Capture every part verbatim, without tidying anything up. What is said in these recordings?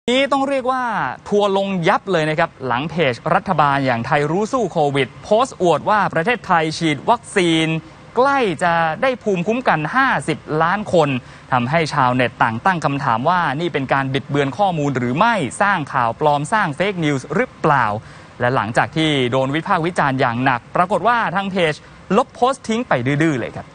นี้ต้องเรียกว่าทัวร์ลงยับเลยนะครับหลังเพจรัฐบาลอย่างไทยรู้สู้โควิดโพสต์อวดว่าประเทศไทยฉีดวัคซีนใกล้จะได้ภูมิคุ้มกันห้าสิบล้านคนทำให้ชาวเน็ตต่างตั้งคำถามว่านี่เป็นการบิดเบือนข้อมูลหรือไม่สร้างข่าวปลอมสร้างเฟกนิวส์หรือเปล่าและหลังจากที่โดนวิพากษ์วิจารณ์อย่างหนักปรากฏว่าทางเพจลบโพสต์ทิ้งไปดื้อๆเลยครับ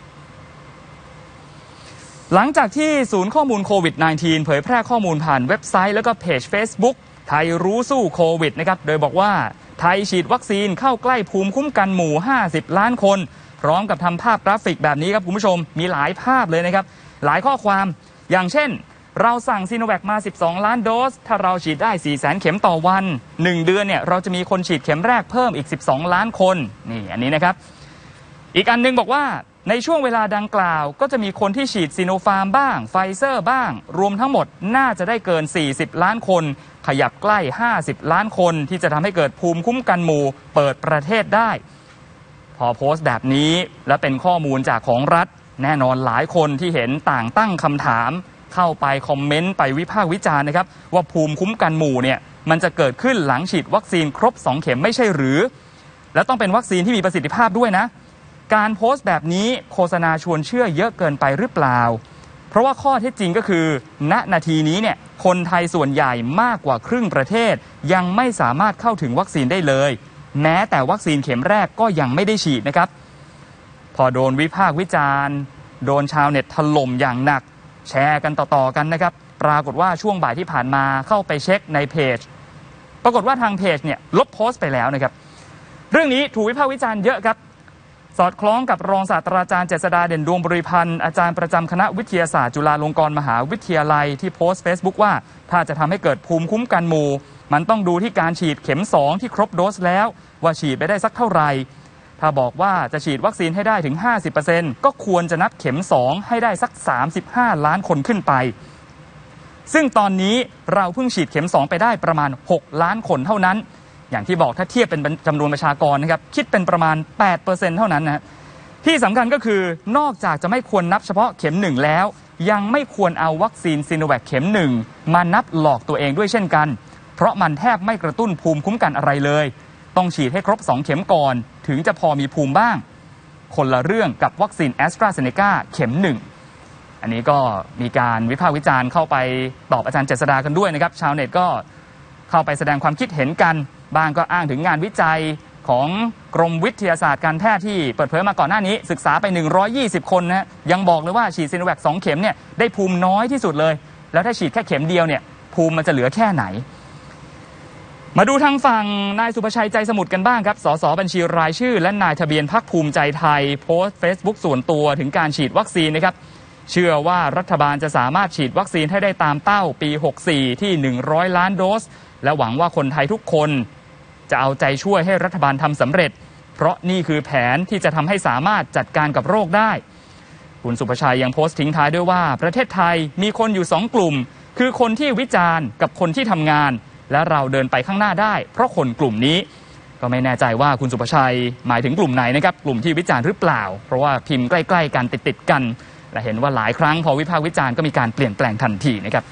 หลังจากที่ศูนย์ข้อมูลโควิด สิบเก้า เผยแพร่ข้อมูลผ่านเว็บไซต์แล้วก็เพจ Facebook ไทยรู้สู้โควิดนะครับโดยบอกว่าไทยฉีดวัคซีนเข้าใกล้ภูมิคุ้มกันหมู่ห้าสิบล้านคนพร้อมกับทำภาพกราฟิกแบบนี้ครับคุณผู้ชมมีหลายภาพเลยนะครับหลายข้อความอย่างเช่นเราสั่งซีโนแวคมาสิบสองล้านโดสถ้าเราฉีดได้สี่แสนเข็มต่อวันหนึ่งเดือนเนี่ยเราจะมีคนฉีดเข็มแรกเพิ่มอีกสิบสองล้านคนนี่อันนี้นะครับอีกอันนึงบอกว่าในช่วงเวลาดังกล่าวก็จะมีคนที่ฉีดซีโนฟาร์มบ้างไฟเซอร์บ้างรวมทั้งหมดน่าจะได้เกินสี่สิบล้านคนขยับใกล้ห้าสิบล้านคนที่จะทำให้เกิดภูมิคุ้มกันหมู่เปิดประเทศได้พอโพสต์แบบนี้และเป็นข้อมูลจากของรัฐแน่นอนหลายคนที่เห็นต่างตั้งคำถามเข้าไปคอมเมนต์ไปวิพากษ์วิจารณ์นะครับว่าภูมิคุ้มกันหมู่เนี่ยมันจะเกิดขึ้นหลังฉีดวัคซีนครบสองเข็มไม่ใช่หรือและต้องเป็นวัคซีนที่มีประสิทธิภาพด้วยนะการโพสต์แบบนี้โฆษณาชวนเชื่อเยอะเกินไปหรือเปล่าเพราะว่าข้อเท็จจริงก็คือณนาทีนี้เนี่ยคนไทยส่วนใหญ่มากกว่าครึ่งประเทศยังไม่สามารถเข้าถึงวัคซีนได้เลยแม้แต่วัคซีนเข็มแรกก็ยังไม่ได้ฉีดนะครับพอโดนวิพากษ์วิจารณ์โดนชาวเน็ตถล่มอย่างหนักแชร์กันต่อๆกันนะครับปรากฏว่าช่วงบ่ายที่ผ่านมาเข้าไปเช็คในเพจปรากฏว่าทางเพจเนี่ยลบโพสต์ไปแล้วนะครับเรื่องนี้ถูกวิพากษ์วิจารณ์เยอะครับสอดคล้องกับรองศาสตราจารย์เจษฎาเด่นดวงบริพันธ์อาจารย์ประจำคณะวิทยาศาสตร์จุฬาลงกรณ์มหาวิทยาลัยที่โพสต์ Facebook ว่าถ้าจะทำให้เกิดภูมิคุ้มกันหมู่มันต้องดูที่การฉีดเข็มสองที่ครบโดสแล้วว่าฉีดไปได้สักเท่าไหร่ถ้าบอกว่าจะฉีดวัคซีนให้ได้ถึง ห้าสิบเปอร์เซ็นต์ ก็ควรจะนับเข็มสองให้ได้สักสามสิบห้าล้านคนขึ้นไปซึ่งตอนนี้เราเพิ่งฉีดเข็มสองไปได้ประมาณหกล้านคนเท่านั้นอย่างที่บอกถ้าเทียบเป็นจำนวนประชากรนะครับคิดเป็นประมาณ แปดเปอร์เซ็นต์ เท่านั้นนะที่สำคัญก็คือนอกจากจะไม่ควรนับเฉพาะเข็มหนึ่งแล้วยังไม่ควรเอาวัคซีนซีโนแวคเข็มหนึ่งมานับหลอกตัวเองด้วยเช่นกันเพราะมันแทบไม่กระตุ้นภูมิคุ้มกันอะไรเลยต้องฉีดให้ครบสองเข็มก่อนถึงจะพอมีภูมิบ้างคนละเรื่องกับวัคซีนแอสตราเซเนกาเข็มหนึ่งอันนี้ก็มีการวิพากษ์วิจารณ์เข้าไปตอบอาจารย์เจษฎากันด้วยนะครับชาวเน็ตก็เข้าไปแสดงความคิดเห็นกันบางก็อ้างถึงงานวิจัยของกรมวิทยาศาสตร์การแพทย์ที่เปิดเผยมาก่อนหน้านี้ศึกษาไปหนึ่งร้อยยี่สิบคนนะยังบอกเลยว่าฉีดซีโนแวคสองเข็มเนี่ยได้ภูมิน้อยที่สุดเลยแล้วถ้าฉีดแค่เข็มเดียวเนี่ยภูมิมันจะเหลือแค่ไหนมาดูทางฝั่งนายสุภชัยใจสมุทรกันบ้างครับสสบัญชีรายชื่อและนายทะเบียนพรรคภูมิใจไทยโพสต์ Facebook ส่วนตัวถึงการฉีดวัคซีนนะครับเชื่อว่ารัฐบาลจะสามารถฉีดวัคซีนให้ได้ตามเป้าปีหกสิบสี่ที่หนึ่งร้อยล้านโดสและหวังว่าคนไทยทุกคนจะเอาใจช่วยให้รัฐบาลทำสำเร็จเพราะนี่คือแผนที่จะทำให้สามารถจัดการกับโรคได้คุณสุภชัยยังโพสต์ทิ้งท้ายด้วยว่าประเทศไทยมีคนอยู่สองกลุ่มคือคนที่วิจารณ์กับคนที่ทำงานและเราเดินไปข้างหน้าได้เพราะคนกลุ่มนี้ก็ไม่แน่ใจว่าคุณสุภชัยหมายถึงกลุ่มไหนนะครับกลุ่มที่วิจารณ์หรือเปล่าเพราะว่าพิมพ์ใกล้ๆกันติดๆกันและเห็นว่าหลายครั้งพอวิพากษ์วิจารณ์ก็มีการเปลี่ยนแปลงทันทีนะครับ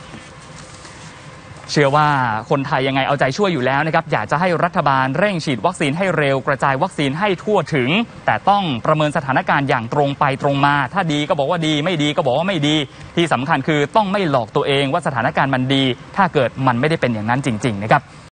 เชื่อว่าคนไทยยังไงเอาใจช่วยอยู่แล้วนะครับอยากจะให้รัฐบาลเร่งฉีดวัคซีนให้เร็วกระจายวัคซีนให้ทั่วถึงแต่ต้องประเมินสถานการณ์อย่างตรงไปตรงมาถ้าดีก็บอกว่าดีไม่ดีก็บอกว่าไม่ดีที่สำคัญคือต้องไม่หลอกตัวเองว่าสถานการณ์มันดีถ้าเกิดมันไม่ได้เป็นอย่างนั้นจริงๆนะครับ